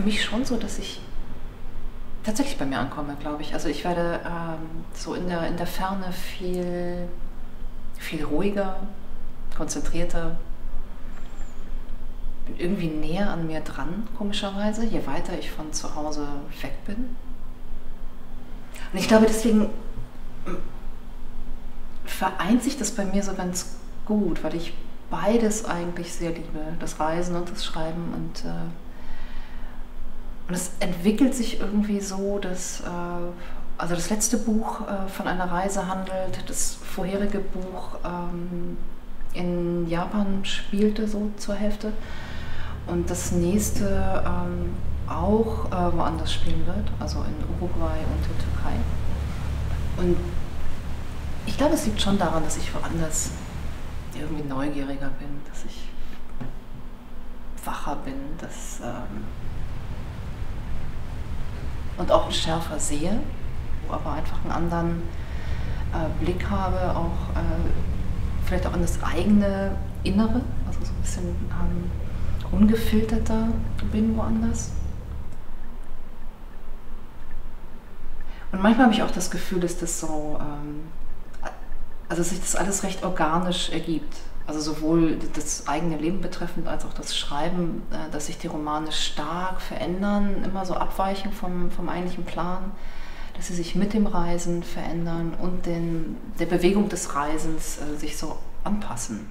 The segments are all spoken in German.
für mich schon so, dass ich tatsächlich bei mir ankomme, glaube ich. Also ich werde so in der Ferne viel ruhiger, konzentrierter, bin irgendwie näher an mir dran, komischerweise, je weiter ich von zu Hause weg bin. Und ich glaube, deswegen vereint sich das bei mir so ganz gut, weil ich beides eigentlich sehr liebe, das Reisen und das Schreiben. Und es entwickelt sich irgendwie so, dass also das letzte Buch von einer Reise handelt, das vorherige Buch in Japan spielte so zur Hälfte und das nächste auch woanders spielen wird, also in Uruguay und in Türkei. Und ich glaube, es liegt schon daran, dass ich woanders irgendwie neugieriger bin, dass ich wacher bin, und auch schärfer sehe, aber einfach einen anderen Blick habe, auch vielleicht auch in das eigene Innere, also so ein bisschen ungefilterter bin woanders. Und manchmal habe ich auch das Gefühl, dass das so, also sich das alles recht organisch ergibt. Also sowohl das eigene Leben betreffend als auch das Schreiben, dass sich die Romane stark verändern, immer so abweichen vom eigentlichen Plan, dass sie sich mit dem Reisen verändern und der Bewegung des Reisens sich so anpassen.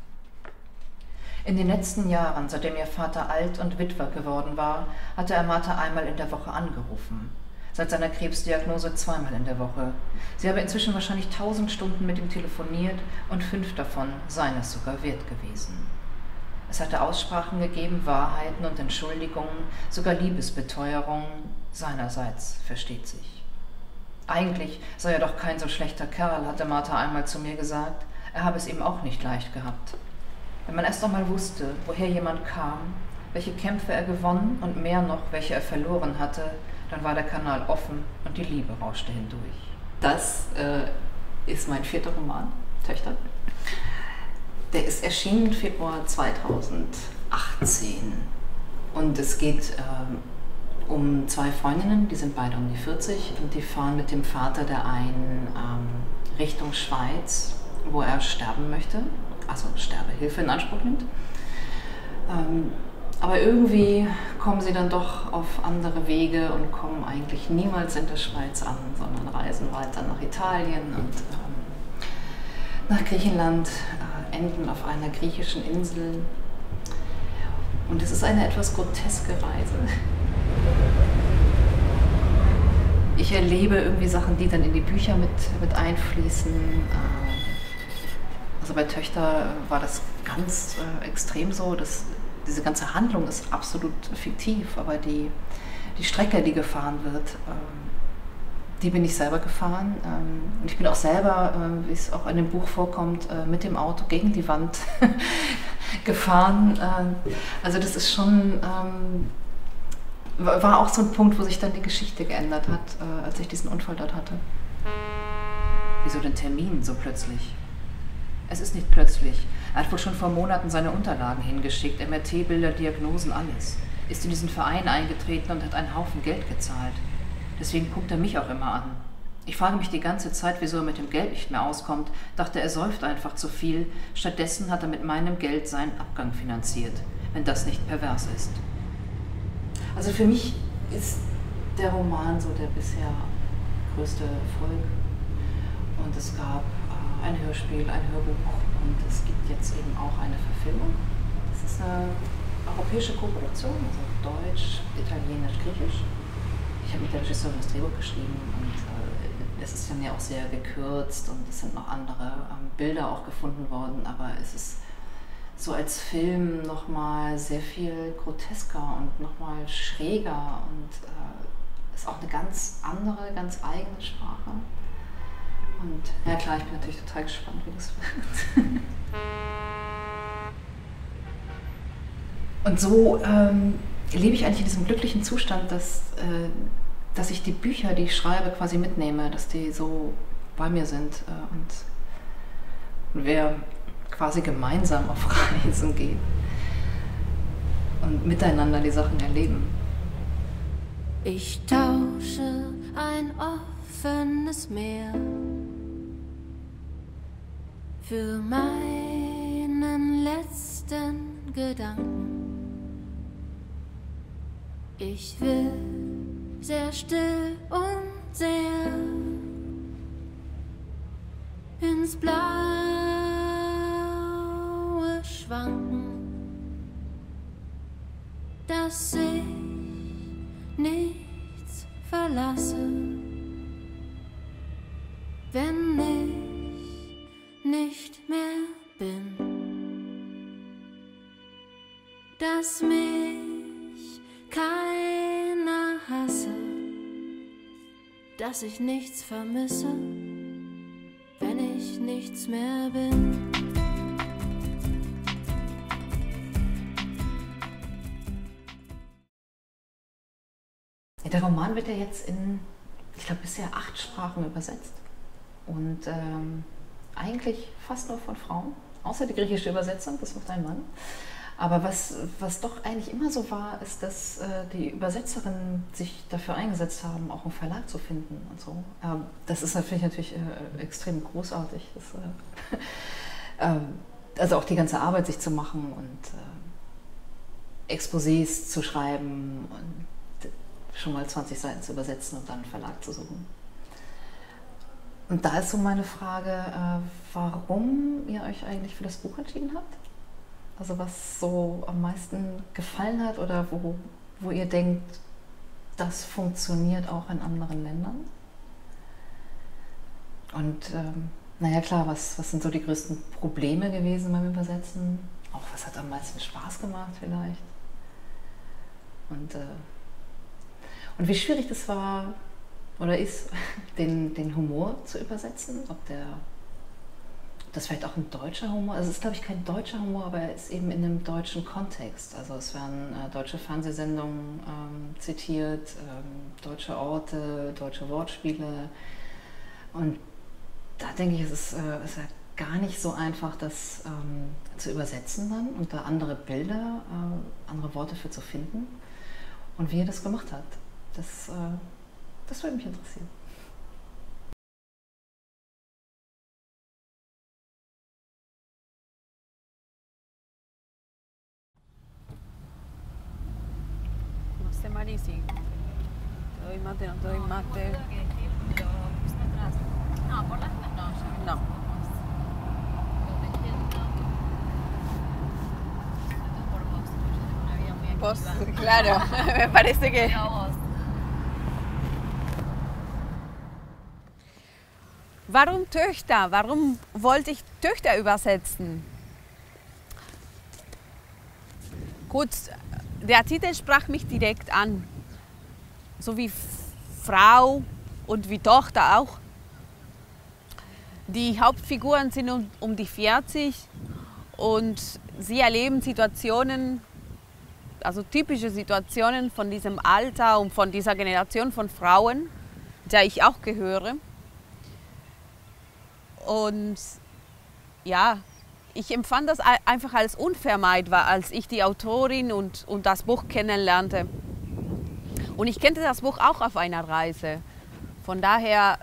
In den letzten Jahren, seitdem ihr Vater alt und Witwer geworden war, hatte er Martha einmal in der Woche angerufen. Seit seiner Krebsdiagnose zweimal in der Woche. Sie habe inzwischen wahrscheinlich 1000 Stunden mit ihm telefoniert und 5 davon seien es sogar wert gewesen. Es hatte Aussprachen gegeben, Wahrheiten und Entschuldigungen, sogar Liebesbeteuerungen seinerseits, versteht sich. Eigentlich sei er doch kein so schlechter Kerl, hatte Martha einmal zu mir gesagt. Er habe es ihm auch nicht leicht gehabt. Wenn man erst einmal wusste, woher jemand kam, welche Kämpfe er gewonnen und mehr noch, welche er verloren hatte, dann war der Kanal offen und die Liebe rauschte hindurch. Das ist mein 4. Roman, Töchter. Der ist erschienen im Februar 2018 und es geht um 2 Freundinnen, die sind beide um die 40 und die fahren mit dem Vater der einen Richtung Schweiz, wo er sterben möchte, also Sterbehilfe in Anspruch nimmt. Aber irgendwie kommen sie dann doch auf andere Wege und kommen eigentlich niemals in der Schweiz an, sondern reisen weiter nach Italien und nach Griechenland, enden auf einer griechischen Insel. Und es ist eine etwas groteske Reise. Ich erlebe irgendwie Sachen, die dann in die Bücher mit einfließen. Also bei Töchter war das ganz extrem so, dass diese ganze Handlung ist absolut fiktiv, aber die Strecke, die gefahren wird, die bin ich selber gefahren. Und ich bin auch selber, wie es auch in dem Buch vorkommt, mit dem Auto gegen die Wand gefahren. Also das ist schon, war auch so ein Punkt, wo sich dann die Geschichte geändert hat, als ich diesen Unfall dort hatte. Wieso den Termin so plötzlich? Es ist nicht plötzlich. Er hat wohl schon vor Monaten seine Unterlagen hingeschickt, MRT-Bilder, Diagnosen, alles. Ist in diesen Verein eingetreten und hat einen Haufen Geld gezahlt. Deswegen guckt er mich auch immer an. Ich frage mich die ganze Zeit, wieso er mit dem Geld nicht mehr auskommt. Dachte, er säuft einfach zu viel. Stattdessen hat er mit meinem Geld seinen Abgang finanziert, wenn das nicht pervers ist. Also für mich ist der Roman so der bisher größte Erfolg. Und es gab ein Hörspiel, ein Hörbuch und es gibt jetzt eben auch eine Verfilmung. Das ist eine europäische Koproduktion, also Deutsch, Italienisch, Griechisch. Ich habe mit der Regisseurin das Drehbuch geschrieben und es ist dann ja auch sehr gekürzt und es sind noch andere Bilder auch gefunden worden, aber es ist so als Film nochmal sehr viel grotesker und nochmal schräger und ist auch eine ganz andere, ganz eigene Sprache. Und ja klar, ich bin natürlich total gespannt, wie das wird. Und so lebe ich eigentlich in diesem glücklichen Zustand, dass ich die Bücher, die ich schreibe, quasi mitnehme, dass die so bei mir sind und wir quasi gemeinsam auf Reisen gehen und miteinander die Sachen erleben. Ich tausche ein offenes Meer für meinen letzten Gedanken. Ich will sehr still und sehr ins Blaue schwanken, dass ich nichts verlasse, wenn ich nicht mehr bin, dass mich keiner hasse, dass ich nichts vermisse, wenn ich nichts mehr bin. Der Roman wird ja jetzt in, ich glaube, bisher 8 Sprachen übersetzt. Und eigentlich fast nur von Frauen, außer die griechische Übersetzung, das macht ein Mann. Aber was doch eigentlich immer so war, ist, dass die Übersetzerinnen sich dafür eingesetzt haben, auch einen Verlag zu finden und so. Das ist natürlich extrem großartig. Das, also auch die ganze Arbeit sich zu machen und Exposés zu schreiben und schon mal 20 Seiten zu übersetzen und dann einen Verlag zu suchen. Und da ist so meine Frage, warum ihr euch eigentlich für das Buch entschieden habt? Also was so am meisten gefallen hat oder wo ihr denkt, das funktioniert auch in anderen Ländern? Und naja klar, was sind so die größten Probleme gewesen beim Übersetzen? Auch was hat am meisten Spaß gemacht vielleicht? Und wie schwierig das war oder ist, den Humor zu übersetzen, ob das vielleicht auch ein deutscher Humor, also es ist glaube ich kein deutscher Humor, aber er ist eben in einem deutschen Kontext. Also es werden deutsche Fernsehsendungen zitiert, deutsche Orte, deutsche Wortspiele. Und da denke ich, es ist ja gar nicht so einfach, das zu übersetzen dann und da andere Bilder, andere Worte für zu finden. Und wie ihr das gemacht habt, das würde mich interessieren. No sé, Marisi. Te doy mate, no te doy mate. No, por las no, ya. No. Por vos, yo tengo una vida muy Vos, activa. claro, me parece que... Pero vos. Warum Töchter? Warum wollte ich Töchter übersetzen? Gut, der Titel sprach mich direkt an. So wie Frau und wie Tochter auch. Die Hauptfiguren sind um die 40 und sie erleben Situationen, also typische Situationen von diesem Alter und von dieser Generation von Frauen, der ich auch gehöre. Und ja, ich empfand das einfach als unvermeidbar, als ich die Autorin und das Buch kennenlernte. Und ich kannte das Buch auch auf einer Reise. Von daher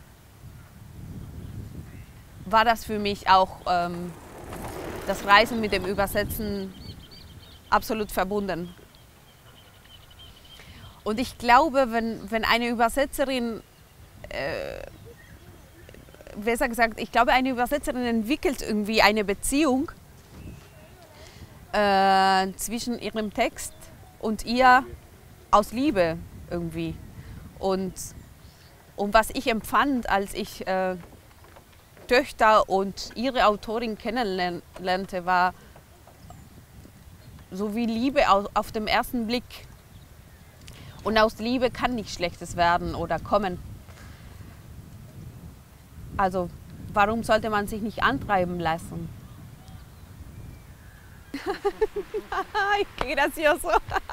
war das für mich auch das Reisen mit dem Übersetzen absolut verbunden. Und ich glaube, wenn eine Übersetzerin besser gesagt, ich glaube, eine Übersetzerin entwickelt irgendwie eine Beziehung zwischen ihrem Text und ihr aus Liebe irgendwie. Und was ich empfand, als ich Töchter und ihre Autorin kennenlernte, war so wie Liebe auf den ersten Blick. Und aus Liebe kann nichts Schlechtes werden oder kommen. Also, warum sollte man sich nicht antreiben lassen? ¡Qué gracioso!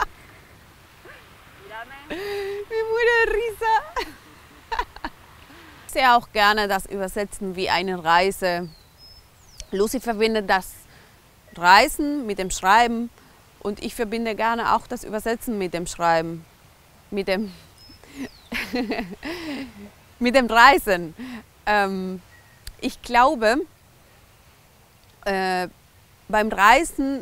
Me muero de risa. Ich sehe auch gerne das Übersetzen wie eine Reise. Lucy verbindet das Reisen mit dem Schreiben und ich verbinde gerne auch das Übersetzen mit dem Schreiben. Mit dem Mit dem Reisen. Ich glaube, beim Reisen,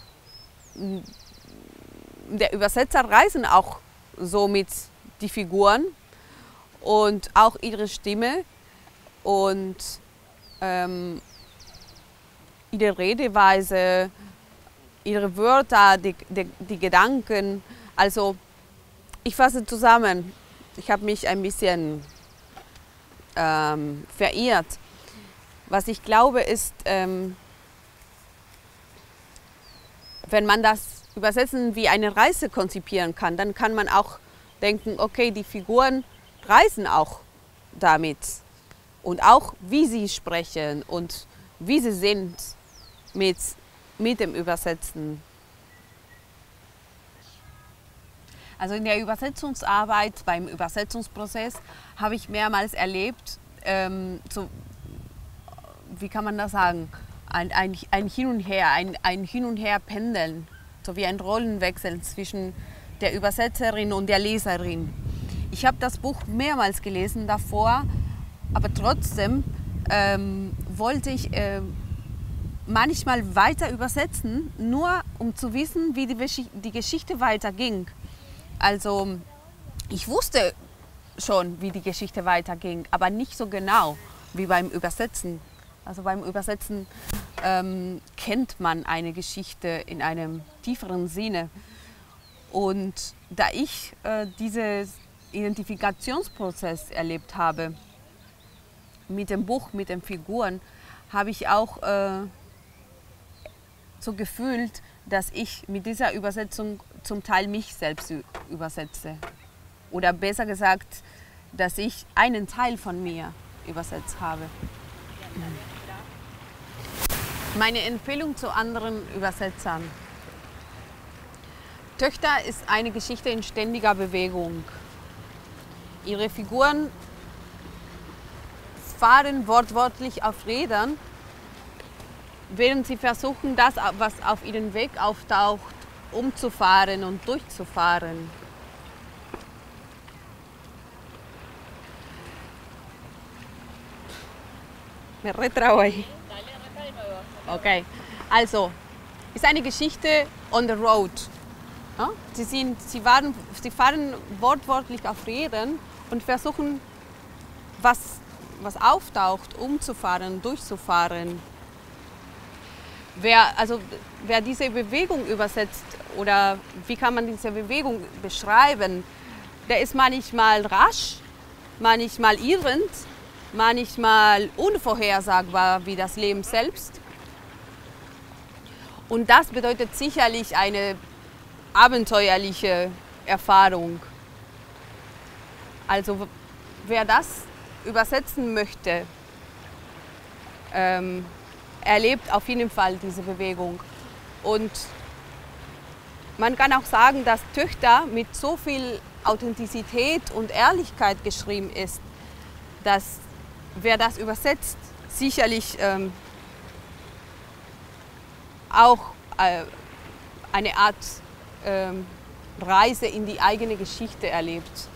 der Übersetzer reisen auch so mit die Figuren und auch ihre Stimme und ihre Redeweise, ihre Wörter, die Gedanken. Also ich fasse zusammen, ich habe mich ein bisschen verirrt. Was ich glaube ist, wenn man das Übersetzen wie eine Reise konzipieren kann, dann kann man auch denken, okay, die Figuren reisen auch damit. Und auch wie sie sprechen und wie sie sind mit dem Übersetzen. Also in der Übersetzungsarbeit, beim Übersetzungsprozess habe ich mehrmals erlebt, so, wie kann man das sagen, ein Hin und Her, ein Hin und Her pendeln, so wie ein Rollenwechsel zwischen der Übersetzerin und der Leserin. Ich habe das Buch mehrmals gelesen davor, aber trotzdem wollte ich manchmal weiter übersetzen, nur um zu wissen, wie die Geschichte weiterging. Also ich wusste schon, wie die Geschichte weiterging, aber nicht so genau wie beim Übersetzen. Also beim Übersetzen kennt man eine Geschichte in einem tieferen Sinne. Und da ich diesen Identifikationsprozess erlebt habe mit dem Buch, mit den Figuren, habe ich auch so gefühlt, dass ich mit dieser Übersetzung zum Teil mich selbst übersetze. Oder besser gesagt, dass ich einen Teil von mir übersetzt habe. Meine Empfehlung zu anderen Übersetzern. Töchter ist eine Geschichte in ständiger Bewegung. Ihre Figuren fahren wortwörtlich auf Rädern, während sie versuchen, das, was auf ihrem Weg auftaucht, umzufahren und durchzufahren. Me retraue ahí. Okay, also ist eine Geschichte on the road. Ja? Sie fahren wortwörtlich auf Rädern und versuchen, was auftaucht, umzufahren, durchzufahren. Wer diese Bewegung übersetzt oder wie kann man diese Bewegung beschreiben, der ist manchmal rasch, manchmal irrend, manchmal unvorhersagbar wie das Leben selbst. Und das bedeutet sicherlich eine abenteuerliche Erfahrung. Also wer das übersetzen möchte, erlebt auf jeden Fall diese Bewegung. Und man kann auch sagen, dass Töchter mit so viel Authentizität und Ehrlichkeit geschrieben ist, dass wer das übersetzt, sicherlich auch eine Art Reise in die eigene Geschichte erlebt.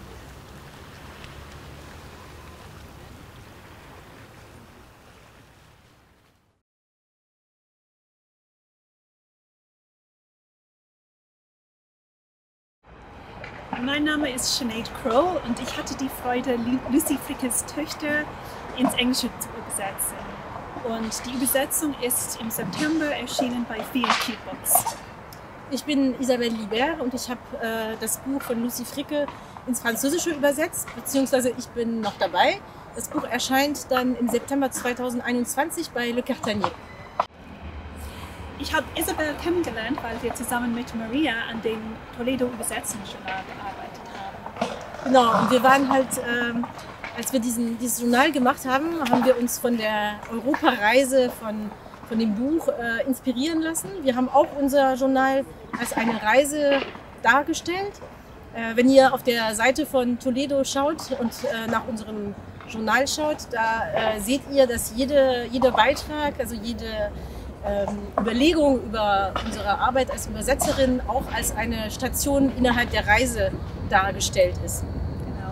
Mein Name ist Sinead Crow und ich hatte die Freude, Lucy Frickes Töchter ins Englische zu übersetzen. Und die Übersetzung ist im September erschienen bei VQ Books. Ich bin Isabelle Libert und ich habe das Buch von Lucy Fricke ins Französische übersetzt, beziehungsweise ich bin noch dabei. Das Buch erscheint dann im September 2021 bei Le Cartanier. Ich habe Isabel kennengelernt, weil wir zusammen mit Maria an dem Toledo Übersetzungsjournal gearbeitet haben. Genau, und wir waren halt, als wir dieses Journal gemacht haben, haben wir uns von der Europareise von dem Buch inspirieren lassen. Wir haben auch unser Journal als eine Reise dargestellt. Wenn ihr auf der Seite von Toledo schaut und nach unserem Journal schaut, da seht ihr, dass jeder Beitrag, also jede Überlegung über unsere Arbeit als Übersetzerin auch als eine Station innerhalb der Reise dargestellt ist. Genau.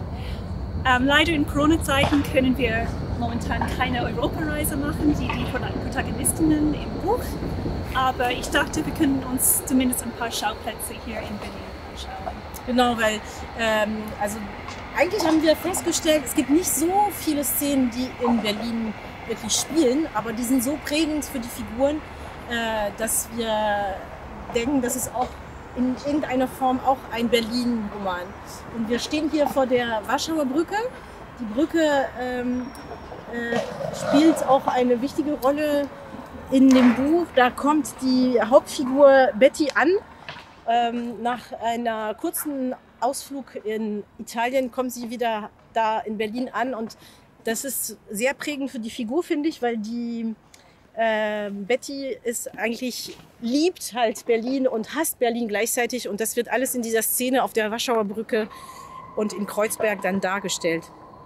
Leider in Corona-Zeiten können wir momentan keine Europareise machen, wie die Protagonistinnen im Buch. Aber ich dachte, wir können uns zumindest ein paar Schauplätze hier in Berlin anschauen. Genau, weil also eigentlich haben wir festgestellt, es gibt nicht so viele Szenen, die in Berlin wirklich spielen, aber die sind so prägend für die Figuren, dass wir denken, dass es auch in irgendeiner Form auch ein Berlin-Roman. Und wir stehen hier vor der Warschauer Brücke. Die Brücke spielt auch eine wichtige Rolle in dem Buch. Da kommt die Hauptfigur Betty an. Nach einer kurzen Ausflug in Italien kommt sie wieder da in Berlin an. Und das ist sehr prägend für die Figur, finde ich, weil die Betty liebt halt Berlin und hasst Berlin gleichzeitig. Und das wird alles in dieser Szene auf der Warschauer Brücke und in Kreuzberg dann dargestellt.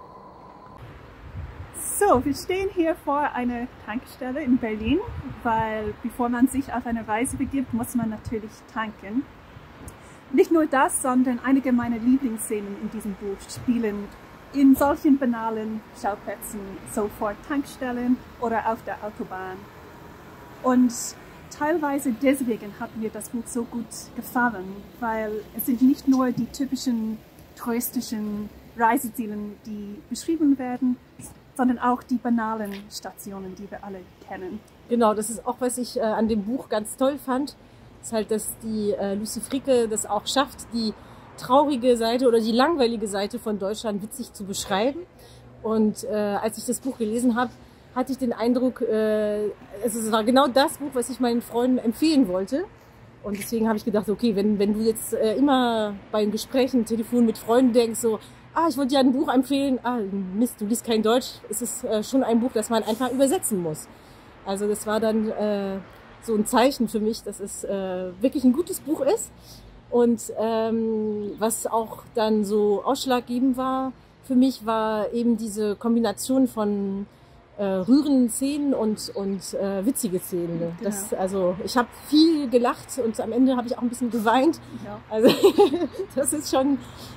So, wir stehen hier vor einer Tankstelle in Berlin, weil bevor man sich auf eine Reise begibt, muss man natürlich tanken. Nicht nur das, sondern einige meiner Lieblingsszenen in diesem Buch spielen in solchen banalen Schauplätzen, so vor Tankstellen oder auf der Autobahn. Und teilweise deswegen hat mir das Buch so gut gefallen, weil es sind nicht nur die typischen touristischen Reiseziele, die beschrieben werden, sondern auch die banalen Stationen, die wir alle kennen. Genau, das ist auch, was ich an dem Buch ganz toll fand, ist halt, dass die Lucy Fricke das auch schafft, die traurige Seite oder die langweilige Seite von Deutschland witzig zu beschreiben. Und als ich das Buch gelesen habe, hatte ich den Eindruck, es war genau das Buch, was ich meinen Freunden empfehlen wollte. Und deswegen habe ich gedacht, okay, wenn du jetzt immer bei Gesprächen, Telefon mit Freunden denkst, so, ich wollte dir ein Buch empfehlen, Mist, du liest kein Deutsch, es ist schon ein Buch, das man einfach übersetzen muss. Also das war dann so ein Zeichen für mich, dass es wirklich ein gutes Buch ist. Und was auch dann so ausschlaggebend war für mich, war eben diese Kombination von rührenden Szenen und witzige Szenen. Genau. Also ich habe viel gelacht und am Ende habe ich auch ein bisschen geweint. Ja. Also das ist schon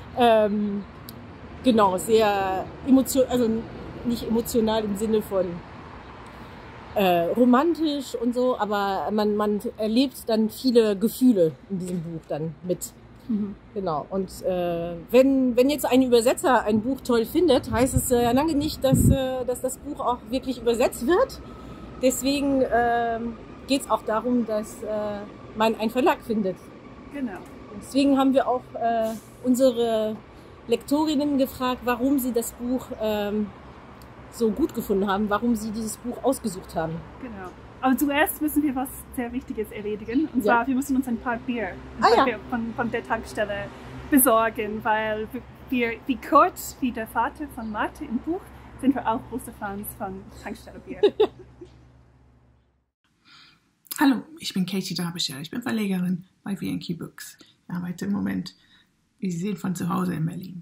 genau sehr emotional, also nicht emotional im Sinne von romantisch und so, aber man erlebt dann viele Gefühle in diesem Buch dann mit. Mhm. Genau. Und wenn jetzt ein Übersetzer ein Buch toll findet, heißt es ja lange nicht, dass das Buch auch wirklich übersetzt wird. Deswegen geht es auch darum, dass man einen Verlag findet. Genau. Deswegen haben wir auch unsere Lektorinnen gefragt, warum sie das Buch so gut gefunden haben, warum sie dieses Buch ausgesucht haben. Genau. Aber zuerst müssen wir was sehr Wichtiges erledigen. Und zwar, wir müssen uns ein paar Bier von der Tankstelle besorgen, weil wir, wie Kurt, wie der Vater von Marte im Buch, sind wir auch große Fans von Tankstellenbier. Hallo, ich bin Katie Darbyshire. Ich bin Verlegerin bei V&Q Books. Ich arbeite im Moment, wie Sie sehen, von zu Hause in Berlin.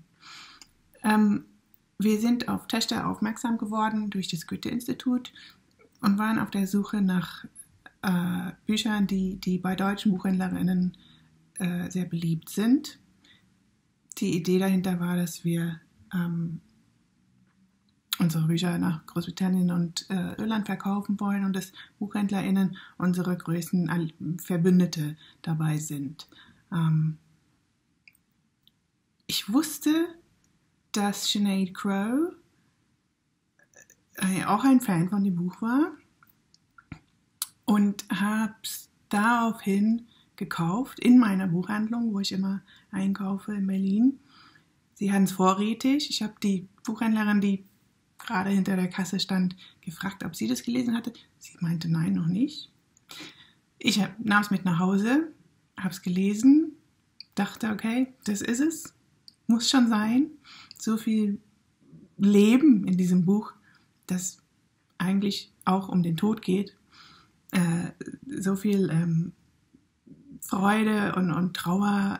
Wir sind auf Techter aufmerksam geworden durch das Goethe-Institut und waren auf der Suche nach Büchern, die bei deutschen Buchhändlerinnen sehr beliebt sind. Die Idee dahinter war, dass wir unsere Bücher nach Großbritannien und Irland verkaufen wollen und dass BuchhändlerInnen unsere größten Verbündete dabei sind. Ich wusste, dass Sinead Crowe auch ein Fan von dem Buch war und habe es daraufhin gekauft in meiner Buchhandlung, wo ich immer einkaufe in Berlin. Sie hatten es vorrätig. Ich habe die Buchhändlerin, die gerade hinter der Kasse stand, gefragt, ob sie das gelesen hatte. Sie meinte, nein, noch nicht. Ich nahm es mit nach Hause, habe es gelesen, dachte, okay, das ist es, muss schon sein. So viel Leben in diesem Buch, das eigentlich auch um den Tod geht. So viel Freude und Trauer,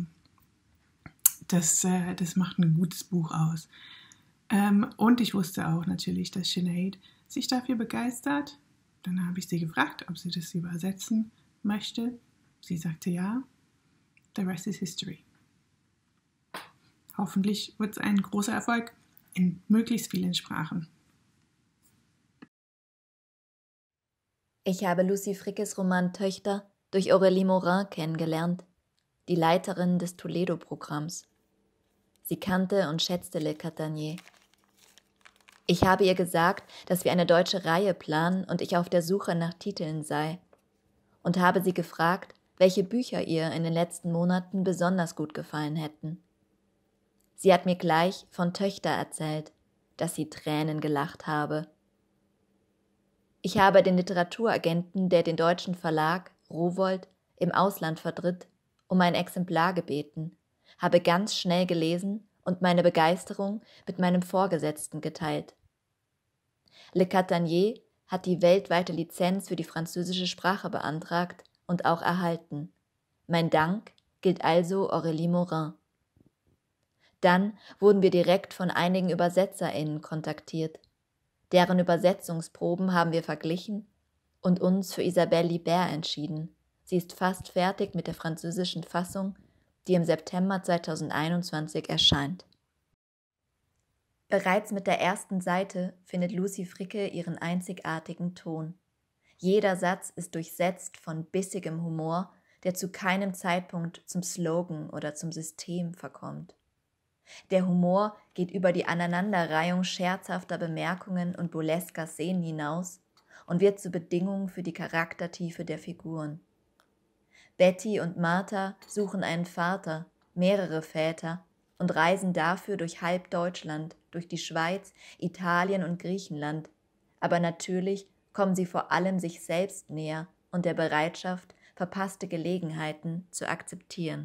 das macht ein gutes Buch aus. Und ich wusste auch natürlich, dass Sinead sich dafür begeistert. Dann habe ich sie gefragt, ob sie das übersetzen möchte. Sie sagte ja. The rest is history. Hoffentlich wird es ein großer Erfolg. in möglichst vielen Sprachen. Ich habe Lucy Frickes Roman Töchter durch Aurélie Morin kennengelernt, die Leiterin des Toledo-Programms. Sie kannte und schätzte Le Catanier. Ich habe ihr gesagt, dass wir eine deutsche Reihe planen und ich auf der Suche nach Titeln sei. Und habe sie gefragt, welche Bücher ihr in den letzten Monaten besonders gut gefallen hätten. Sie hat mir gleich von Töchter erzählt, dass sie Tränen gelacht habe. Ich habe den Literaturagenten, der den deutschen Verlag Rowohlt im Ausland vertritt, um ein Exemplar gebeten, habe ganz schnell gelesen und meine Begeisterung mit meinem Vorgesetzten geteilt. Le Catanier hat die weltweite Lizenz für die französische Sprache beantragt und auch erhalten. Mein Dank gilt also Aurélie Morin. Dann wurden wir direkt von einigen ÜbersetzerInnen kontaktiert. Deren Übersetzungsproben haben wir verglichen und uns für Isabelle Libert entschieden. Sie ist fast fertig mit der französischen Fassung, die im September 2021 erscheint. Bereits mit der ersten Seite findet Lucy Fricke ihren einzigartigen Ton. Jeder Satz ist durchsetzt von bissigem Humor, der zu keinem Zeitpunkt zum Slogan oder zum System verkommt. Der Humor geht über die Aneinanderreihung scherzhafter Bemerkungen und burlesker Szenen hinaus und wird zur Bedingung für die Charaktertiefe der Figuren. Betty und Martha suchen einen Vater, mehrere Väter und reisen dafür durch halb Deutschland, durch die Schweiz, Italien und Griechenland. Aber natürlich kommen sie vor allem sich selbst näher und der Bereitschaft, verpasste Gelegenheiten zu akzeptieren.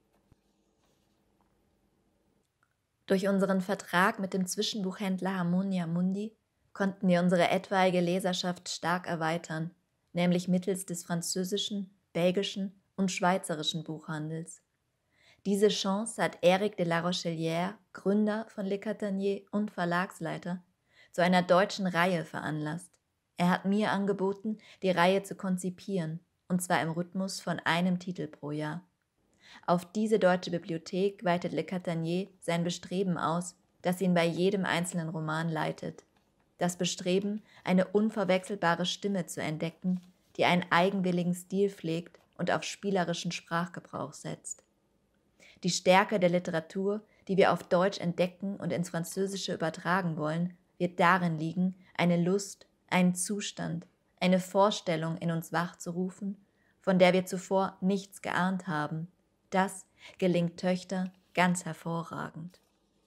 Durch unseren Vertrag mit dem Zwischenbuchhändler Harmonia Mundi konnten wir unsere etwaige Leserschaft stark erweitern, nämlich mittels des französischen, belgischen und schweizerischen Buchhandels. Diese Chance hat Éric de la Rochelière, Gründer von Le Catanier und Verlagsleiter, zu einer deutschen Reihe veranlasst. Er hat mir angeboten, die Reihe zu konzipieren, und zwar im Rhythmus von einem Titel pro Jahr. Auf diese deutsche Bibliothek weitet Le Catanier sein Bestreben aus, das ihn bei jedem einzelnen Roman leitet. Das Bestreben, eine unverwechselbare Stimme zu entdecken, die einen eigenwilligen Stil pflegt und auf spielerischen Sprachgebrauch setzt. Die Stärke der Literatur, die wir auf Deutsch entdecken und ins Französische übertragen wollen, wird darin liegen, eine Lust, einen Zustand, eine Vorstellung in uns wachzurufen, von der wir zuvor nichts geahnt haben. Das gelingt Töchter ganz hervorragend.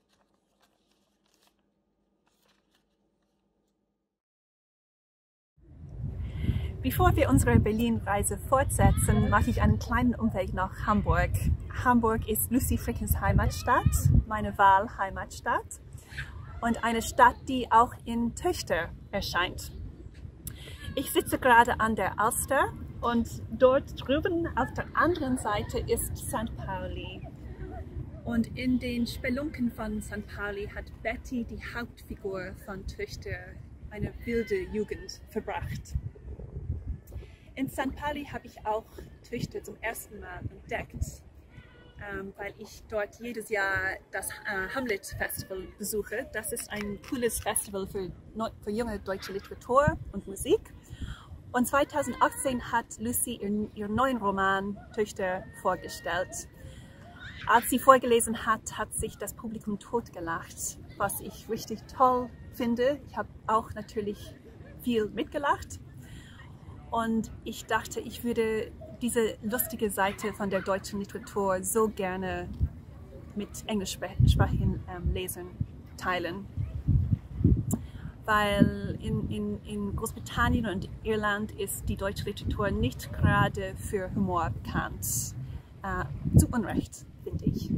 Bevor wir unsere Berlin-Reise fortsetzen, mache ich einen kleinen Umweg nach Hamburg. Hamburg ist Lucy Frickes Heimatstadt, meine Wahlheimatstadt und eine Stadt, die auch in Töchter erscheint. Ich sitze gerade an der Alster und dort drüben auf der anderen Seite ist St. Pauli. Und in den Spelunken von St. Pauli hat Betty, die Hauptfigur von Töchter, eine wilde Jugend verbracht. In St. Pauli habe ich auch Töchter zum ersten Mal entdeckt, weil ich dort jedes Jahr das Hamlet Festival besuche. Das ist ein cooles Festival für junge deutsche Literatur und Musik. Und 2018 hat Lucy ihren neuen Roman Töchter vorgestellt. Als sie vorgelesen hat, hat sich das Publikum totgelacht, was ich richtig toll finde. Ich habe auch natürlich viel mitgelacht. Und ich dachte, ich würde diese lustige Seite von der deutschen Literatur so gerne mit englischsprachigen Lesern teilen. Weil in Großbritannien und Irland ist die deutsche Literatur nicht gerade für Humor bekannt. Zu Unrecht, finde ich.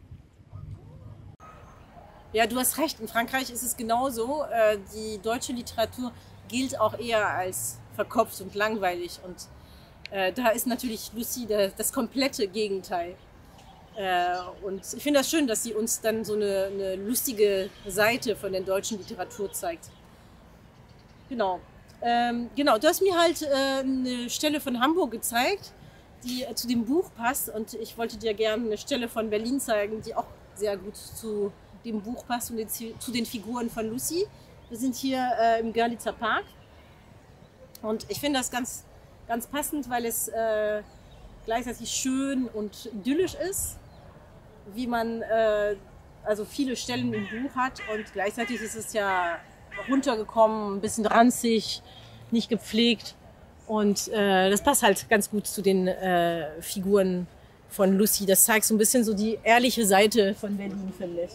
Ja, du hast recht. In Frankreich ist es genauso. Die deutsche Literatur gilt auch eher als verkopft und langweilig. Und da ist natürlich Lucy das komplette Gegenteil. Und ich finde das schön, dass sie uns dann so eine lustige Seite von der deutschen Literatur zeigt. Genau. Genau, du hast mir halt eine Stelle von Hamburg gezeigt, die zu dem Buch passt. Und ich wollte dir gerne eine Stelle von Berlin zeigen, die auch sehr gut zu dem Buch passt und zu den Figuren von Lucy. Wir sind hier im Görlitzer Park und ich finde das ganz, ganz passend, weil es gleichzeitig schön und idyllisch ist, wie man also viele Stellen im Buch hat, und gleichzeitig ist es ja runtergekommen, ein bisschen ranzig, nicht gepflegt, und das passt halt ganz gut zu den Figuren von Lucy. Das zeigt so ein bisschen so die ehrliche Seite von Berlin, finde ich.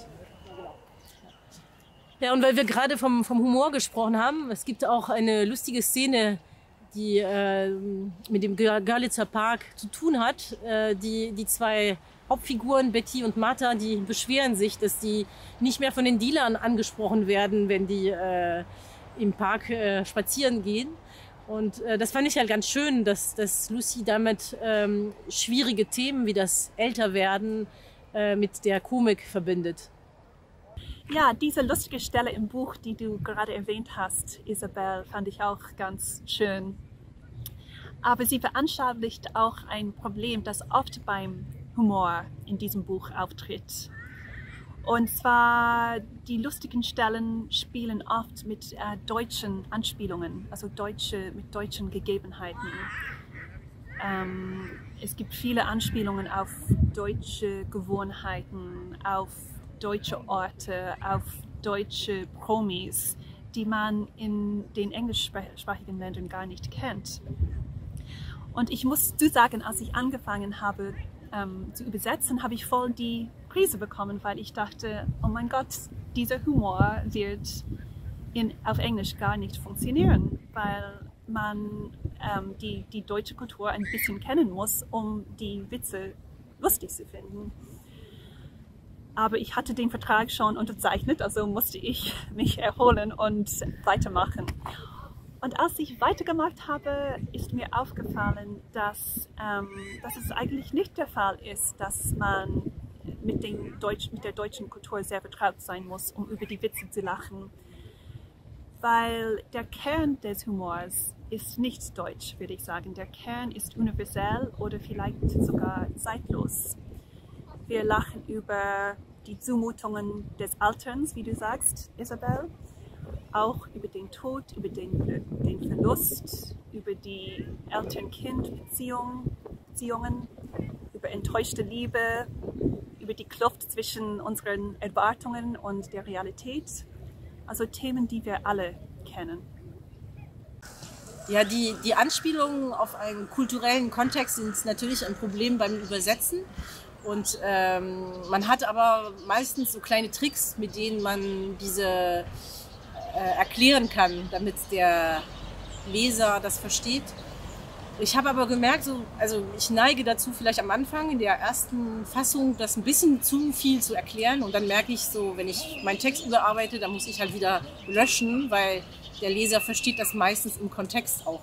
Ja, und weil wir gerade vom Humor gesprochen haben, es gibt auch eine lustige Szene, die mit dem Görlitzer Park zu tun hat. Die zwei Hauptfiguren, Betty und Martha, die beschweren sich, dass die nicht mehr von den Dealern angesprochen werden, wenn die im Park spazieren gehen. Und das fand ich halt ganz schön, dass Lucy damit schwierige Themen wie das Älterwerden mit der Komik verbindet. Ja, diese lustige Stelle im Buch, die du gerade erwähnt hast, Isabel, fand ich auch ganz schön. Aber sie veranschaulicht auch ein Problem, das oft beim Humor in diesem Buch auftritt. Und zwar, die lustigen Stellen spielen oft mit deutschen Anspielungen, also mit deutschen Gegebenheiten. Es gibt viele Anspielungen auf deutsche Gewohnheiten, auf deutsche Orte, auf deutsche Promis, die man in den englischsprachigen Ländern gar nicht kennt. Und ich muss sagen, als ich angefangen habe zu übersetzen, habe ich voll die Krise bekommen, weil ich dachte, oh mein Gott, dieser Humor wird auf Englisch gar nicht funktionieren, weil man die deutsche Kultur ein bisschen kennen muss, um die Witze lustig zu finden. Aber ich hatte den Vertrag schon unterzeichnet, also musste ich mich erholen und weitermachen. Und als ich weitergemacht habe, ist mir aufgefallen, dass es eigentlich nicht der Fall ist, dass man mit der deutschen Kultur sehr vertraut sein muss, um über die Witze zu lachen. Weil der Kern des Humors ist nicht deutsch, würde ich sagen. Der Kern ist universell oder vielleicht sogar zeitlos. Wir lachen über die Zumutungen des Alterns, wie du sagst, Isabel, auch über den Tod, über den Verlust, über die Eltern-Kind-Beziehungen, über enttäuschte Liebe, über die Kluft zwischen unseren Erwartungen und der Realität. Also Themen, die wir alle kennen. Ja, die Anspielungen auf einen kulturellen Kontext sind natürlich ein Problem beim Übersetzen. Und man hat aber meistens so kleine Tricks, mit denen man diese erklären kann, damit der Leser das versteht. Ich habe aber gemerkt, also ich neige dazu, vielleicht am Anfang in der ersten Fassung das ein bisschen zu viel zu erklären, und dann merke ich so, wenn ich meinen Text überarbeite, dann muss ich halt wieder löschen, weil der Leser versteht das meistens im Kontext auch.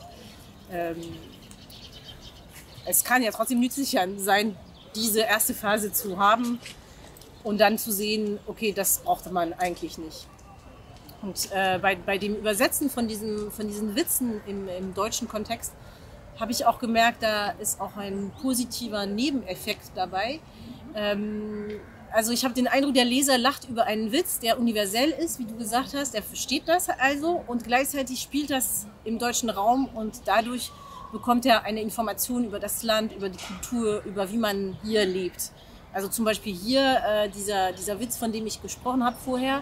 Es kann ja trotzdem nützlich sein, diese erste Phase zu haben und dann zu sehen, okay, das brauchte man eigentlich nicht. Und bei dem Übersetzen von diesen Witzen im deutschen Kontext habe ich auch gemerkt, da ist auch ein positiver Nebeneffekt dabei. Also ich habe den Eindruck, der Leser lacht über einen Witz, der universell ist, wie du gesagt hast, der versteht das also, und gleichzeitig spielt das im deutschen Raum, und dadurch bekommt er eine Information über das Land, über die Kultur, über wie man hier lebt. Also zum Beispiel hier dieser Witz, von dem ich gesprochen habe vorher.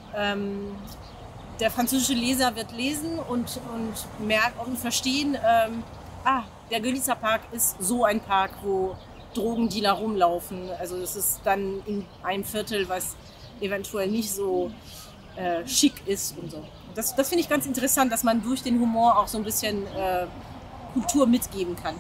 Der französische Leser wird lesen und merken und verstehen, der Görlitzer Park ist so ein Park, wo Drogendealer rumlaufen. Also es ist dann in einem Viertel, was eventuell nicht so schick ist und so. Das finde ich ganz interessant, dass man durch den Humor auch so ein bisschen Kultur mitgeben kann.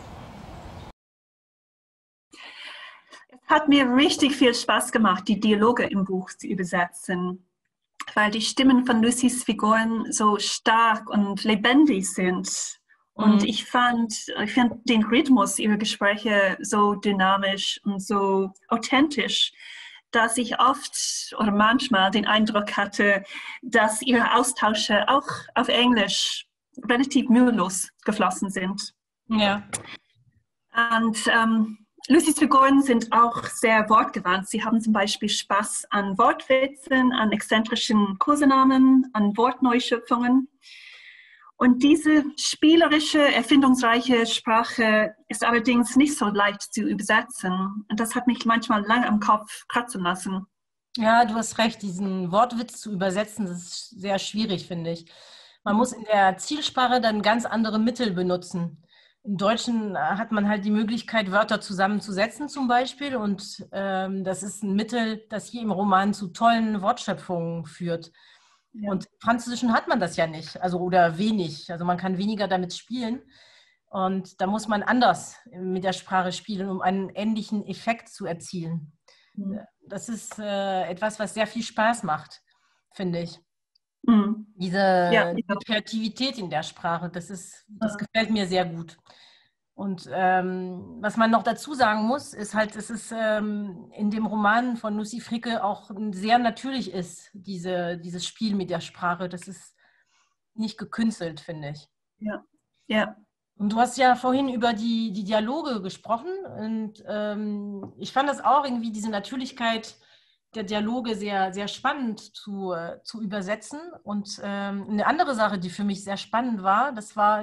Es hat mir richtig viel Spaß gemacht, die Dialoge im Buch zu übersetzen, weil die Stimmen von Lucys Figuren so stark und lebendig sind. Und ich fand den Rhythmus ihrer Gespräche so dynamisch und so authentisch, dass ich oft oder manchmal den Eindruck hatte, dass ihre Austausche auch auf Englisch relativ mühelos geflossen sind. Ja. Und Lucys Figuren sind auch sehr wortgewandt. Sie haben zum Beispiel Spaß an Wortwitzen, an exzentrischen Kosenamen, an Wortneuschöpfungen. Und diese spielerische, erfindungsreiche Sprache ist allerdings nicht so leicht zu übersetzen. Und das hat mich manchmal lange am Kopf kratzen lassen. Ja, du hast recht, diesen Wortwitz zu übersetzen, das ist sehr schwierig, finde ich. Man muss in der Zielsprache dann ganz andere Mittel benutzen. Im Deutschen hat man halt die Möglichkeit, Wörter zusammenzusetzen zum Beispiel. Und das ist ein Mittel, das hier im Roman zu tollen Wortschöpfungen führt. Ja. Und im Französischen hat man das ja nicht, also oder wenig. Also man kann weniger damit spielen. Und da muss man anders mit der Sprache spielen, um einen ähnlichen Effekt zu erzielen. Mhm. Das ist etwas, was sehr viel Spaß macht, finde ich. Mhm. Diese Kreativität in der Sprache, das gefällt mir sehr gut. Und was man noch dazu sagen muss, ist halt, dass es in dem Roman von Lucy Fricke auch sehr natürlich ist, dieses Spiel mit der Sprache. Das ist nicht gekünstelt, finde ich. Ja, ja. Und du hast ja vorhin über die Dialoge gesprochen und ich fand das auch irgendwie, diese Natürlichkeit der Dialoge sehr, sehr spannend zu übersetzen. Und eine andere Sache, die für mich sehr spannend war, das war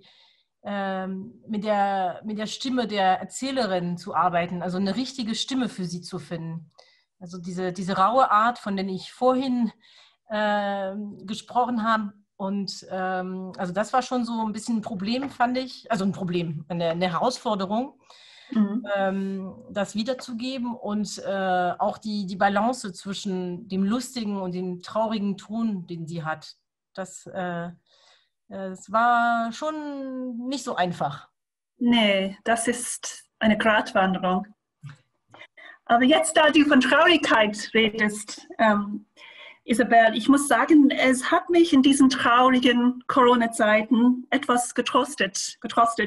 mit der Stimme der Erzählerin zu arbeiten, also eine richtige Stimme für sie zu finden. Also diese raue Art, von der ich vorhin gesprochen habe. Und also das war schon so ein bisschen ein Problem, fand ich, also ein Problem, eine Herausforderung, das wiederzugeben und auch die Balance zwischen dem lustigen und dem traurigen Ton, den sie hat. Das war schon nicht so einfach. Nee, das ist eine Gratwanderung. Aber jetzt, da du von Traurigkeit redest, Isabel, ich muss sagen, es hat mich in diesen traurigen Corona-Zeiten etwas getröstet,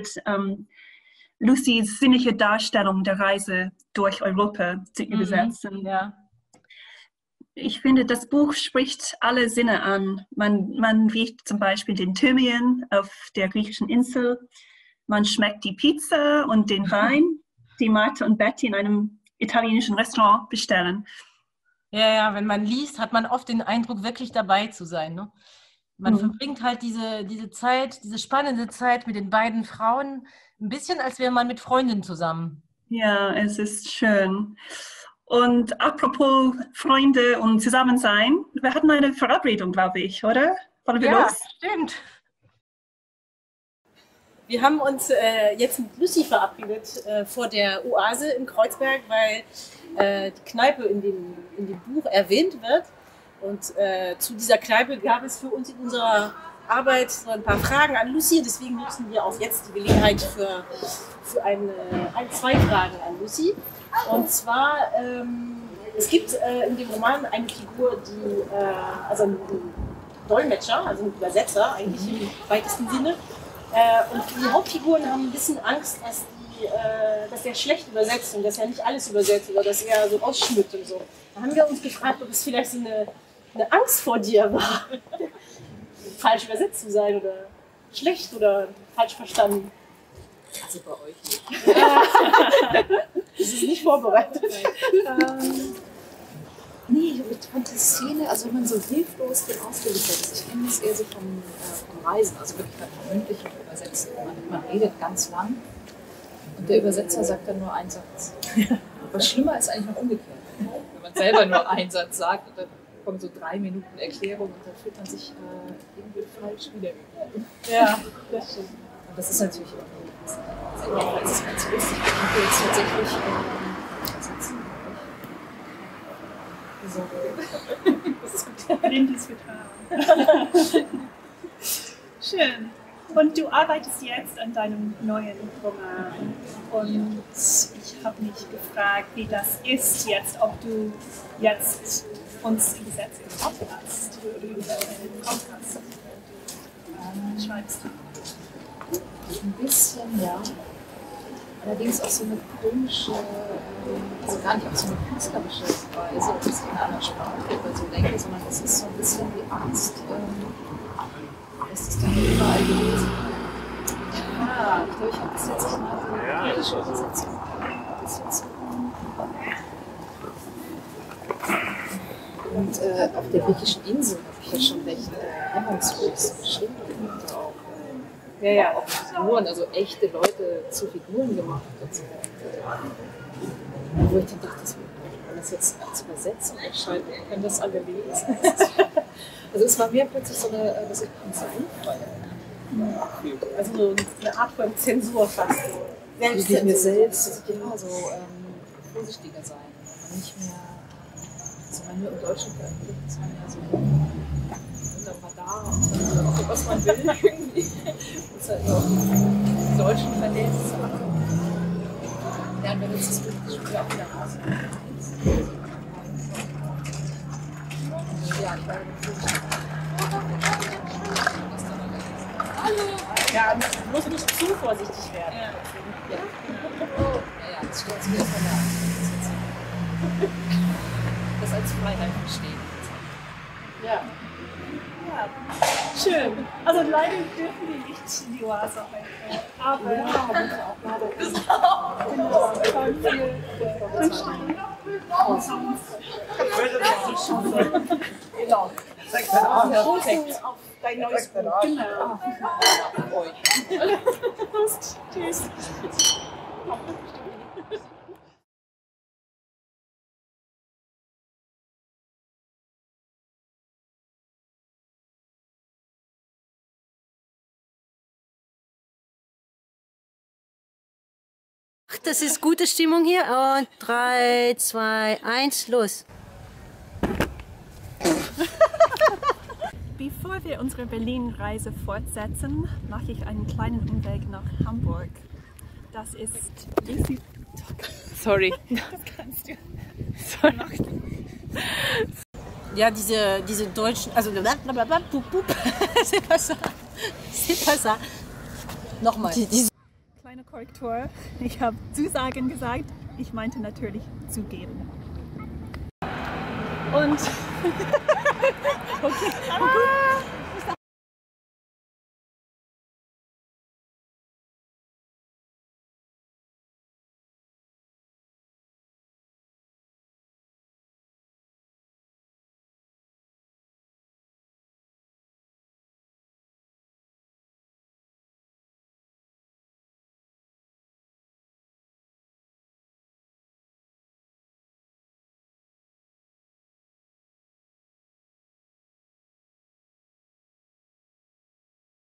Lucys sinnliche Darstellung der Reise durch Europa zu übersetzen. Ja. Ich finde, das Buch spricht alle Sinne an. Man riecht zum Beispiel den Thymian auf der griechischen Insel. Man schmeckt die Pizza und den Wein, die Martha und Betty in einem italienischen Restaurant bestellen. Ja, wenn man liest, hat man oft den Eindruck, wirklich dabei zu sein. Ne? Man verbringt halt diese Zeit, diese spannende Zeit mit den beiden Frauen, ein bisschen, als wäre man mit Freundinnen zusammen. Ja, es ist schön. Und apropos Freunde und Zusammensein, wir hatten eine Verabredung, glaube ich, oder? Wollen wir los? Stimmt. Wir haben uns jetzt mit Lucy verabredet vor der Oase in Kreuzberg, weil die Kneipe in dem Buch erwähnt wird. Und zu dieser Kneipe gab es für uns in unserer Arbeit so ein paar Fragen an Lucy. Deswegen nutzen wir auch jetzt die Gelegenheit für zwei Fragen an Lucy. Und zwar, es gibt in dem Roman eine Figur, also ein Dolmetscher, also ein Übersetzer eigentlich im weitesten Sinne. Und die Hauptfiguren haben ein bisschen Angst, dass der schlecht übersetzt und dass er nicht alles übersetzt oder dass er so ausschmückt und so. Da haben wir uns gefragt, ob es vielleicht so eine Angst vor dir war, falsch übersetzt zu sein oder schlecht oder falsch verstanden. Also bei euch nicht. Das ist nicht vorbereitet. Nee, ich fand die Szene, also wenn man so hilflos dem ausgeliefert ist, ich kenne das eher so vom Reisen, also wirklich vom mündlichen Übersetzen. Man redet ganz lang und der Übersetzer sagt dann nur einen Satz. Aber schlimmer ist eigentlich noch umgekehrt. Wenn man selber nur einen Satz sagt und dann kommen so 3 Minuten Erklärung und dann fühlt man sich irgendwie falsch wiedergegeben. Ja, das stimmt. Und das ist natürlich auch das ist ganz lustig. Ich habe jetzt tatsächlich sitzen. So. Das ist gut. Blindes getan. Schön. Und du arbeitest jetzt an deinem neuen Roman. Und ich habe mich gefragt, wie das ist jetzt, ob du jetzt uns übersetzt hast oder über einen Podcast schreibst. Ein bisschen, ja. Allerdings auch so eine komische, also gar nicht auf so eine künstlerische Weise, dass ich in einer anderen Sprache oder so denke, sondern es ist so ein bisschen die Angst, dass es dann überall gelesen wird. Ja, ich glaube, ich habe bis jetzt mal so eine kritische Übersetzung. bisschen zu. Und auf der griechischen Insel habe ich ja schon recht hemmungslos geschrieben. Und auch, auch Figuren, also echte Leute zu Figuren gemacht und so weiter. Wo ich dann dachte, wenn das jetzt als Übersetzung erscheint, können das alle lesen. Also es war mir plötzlich so eine, dass ich einfreie. Also so eine Art von Zensur fast. Selbstzensur. Mir selbst, so vorsichtiger sein. Nicht mehr, also wenn wir im Deutschen veröffentlicht, ist man ja so unter Radar und auch was man will irgendwie. Muss halt nur auf die deutschen Verhältnisse achten. Ja, und wenn jetzt das Bild schon wieder auch wieder raus. Ja, ich war Ja, du musst nicht zu vorsichtig werden. Ja, das stellt sich erstmal da. Das als Freiheit verstehen. Ja. Ja, schön. Also leider dürfen wir nicht die Oase heute. Aber Ja, auch leider. genau, voll viel Kunststücke. Genau. Perfekt. Auf dein neues Buch. Genau. Tschüss. Das ist gute Stimmung hier. Und 3, 2, 1, los. Bevor wir unsere Berlin-Reise fortsetzen, mache ich einen kleinen Umweg nach Hamburg. Das ist Lucy. Sorry. Das kannst du. Sorry. Ja, diese deutschen, also c'est pas ça. Nochmal. Kleine Korrektur. Ich habe Zusagen gesagt. Ich meinte natürlich zugeben. Und okay, aber gut.